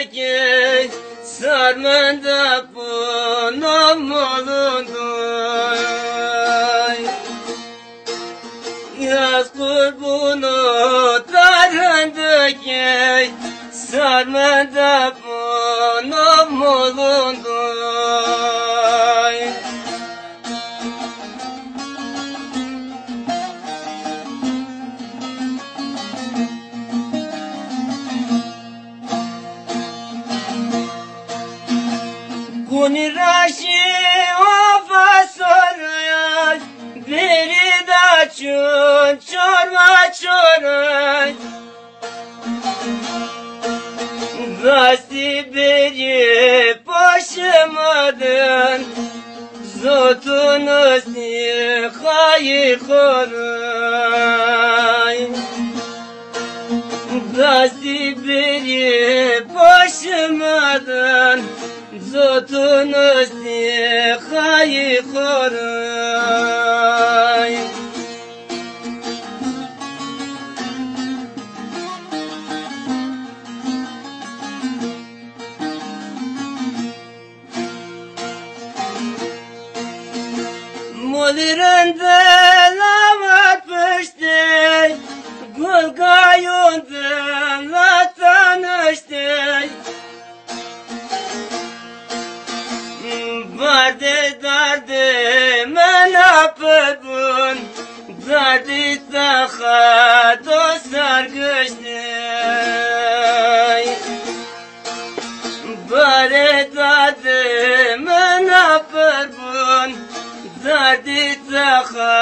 ki sarmanda bunam olundu. Yaz kurbunu tarhandı ki sarmanda bunam olundu. Kuni raşi ofa soruyor, biri da çun çorba çoruyor. Rasti biri başımadın, zotunu sihayı koruyor. Rasti biri başımadın, zotunu sihayı koruy. Mulirinde lavat pişti, gül gayundan tanıştı. Vardı derdime napıbun, derdi saha dostlar güçtü. Vardı derdime napıbun, derdi saha